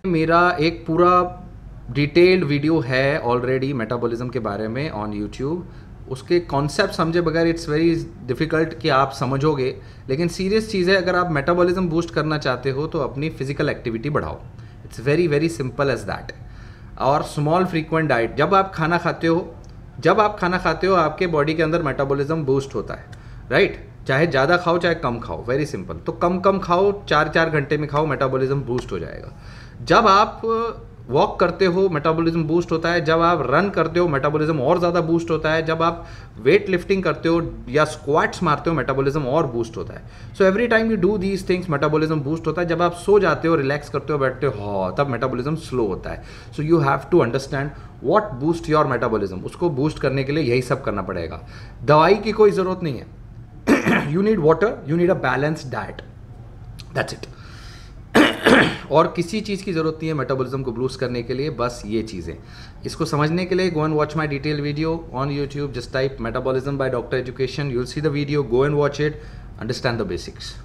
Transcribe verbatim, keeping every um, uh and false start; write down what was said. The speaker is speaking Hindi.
मेरा एक पूरा डिटेल्ड वीडियो है ऑलरेडी मेटाबॉलिज्म के बारे में ऑन यूट्यूब। उसके कॉन्सेप्ट समझे बगैर इट्स वेरी डिफ़िकल्ट कि आप समझोगे, लेकिन सीरियस चीज़ है। अगर आप मेटाबॉलिज्म बूस्ट करना चाहते हो तो अपनी फिजिकल एक्टिविटी बढ़ाओ। It's very very simple as that. और स्मॉल फ्रीक्वेंट डाइट, जब आप खाना खाते हो जब आप खाना खाते हो आपके बॉडी के अंदर मेटाबॉलिज्म बूस्ट होता है, राइट right? चाहे ज़्यादा खाओ चाहे कम खाओ, वेरी सिंपल। तो कम कम खाओ, चार चार घंटे में खाओ, मेटाबॉलिज्म बूस्ट हो जाएगा। जब आप वॉक करते हो मेटाबॉलिज्म बूस्ट होता है, जब आप रन करते हो मेटाबॉलिज्म और ज़्यादा बूस्ट होता है, जब आप वेट लिफ्टिंग करते हो या स्क्वाट्स मारते हो मेटाबॉलिज्म और बूस्ट होता है। So every time you do these things metabolism boost होता है। जब आप सो जाते हो, रिलैक्स करते हो, बैठते हो, हाँ, तब मेटाबॉलिज्म स्लो होता है। So you have to understand what boost your metabolism. उसको बूस्ट करने के लिए यही सब करना पड़ेगा। दवाई की कोई ज़रूरत नहीं है। You need water, you need a balanced diet, that's it. और किसी चीज़ की ज़रूरत नहीं है मेटाबॉलिज्म को बूस्ट करने के लिए, बस ये चीज़ें। इसको समझने के लिए go and watch my detail video on YouTube. Just type metabolism by Doctor Education, you will see the video, go and watch it, understand the basics.